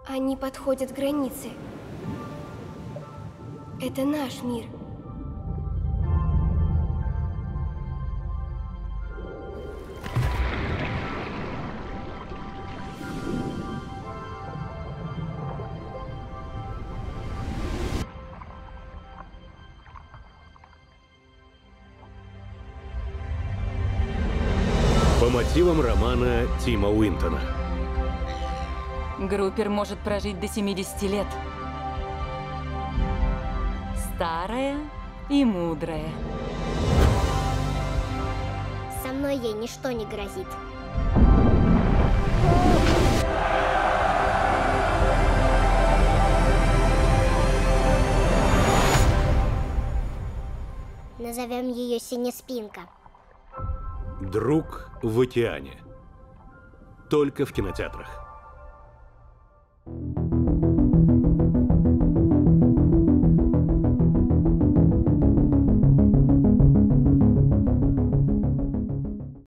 Они подходят к границе. Это наш мир. По мотивам романа Тима Уинтона. Группер может прожить до 70 лет. Старая и мудрая. Со мной ей ничто не грозит. Назовем ее Синеспинка. Друг в океане. Только в кинотеатрах.